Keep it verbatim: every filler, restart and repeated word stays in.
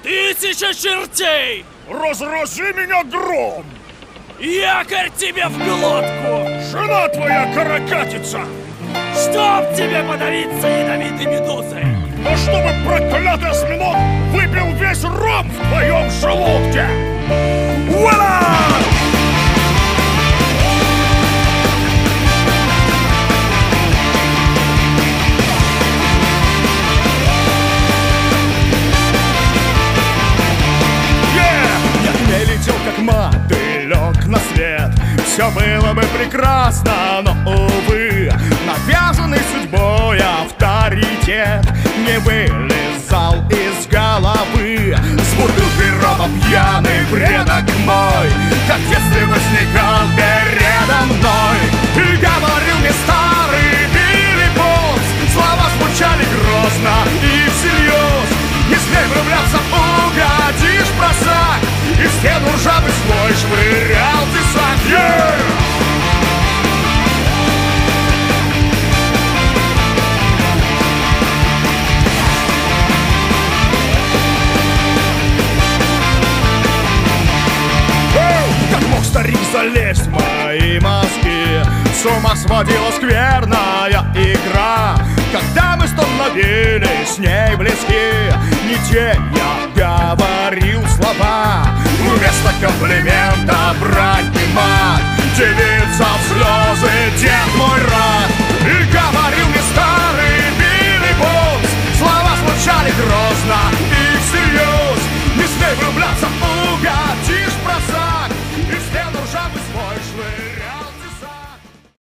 Тысяча чертей! Разрази меня гром! Якорь тебе в глотку! Жена твоя каракатица! Чтоб тебе подавиться ядовитой медузой! Но чтобы проклятый осьминог выпил весь ром в твоем желудке! Вуаля! Как мотылек на свет, все было бы прекрасно, но, увы, навязанный судьбой авторитет не вылезал из головы. С бутылкой рома пьяный предок мой, как в детстве возникал передо мной и говорил мне старый Билли Бонс, слова звучали грозно и всерьез. Не смей влюбляться, угодишь в просак, и в стену ржавый свой швырял тесак. Yeah! Как мог старик залезть в мои мозги? С ума сводила скверная игра, когда мы становились с ней близки. Не те я говорил слова, вместо комплимента брать и мат. Девица в слезы, дед мой рад.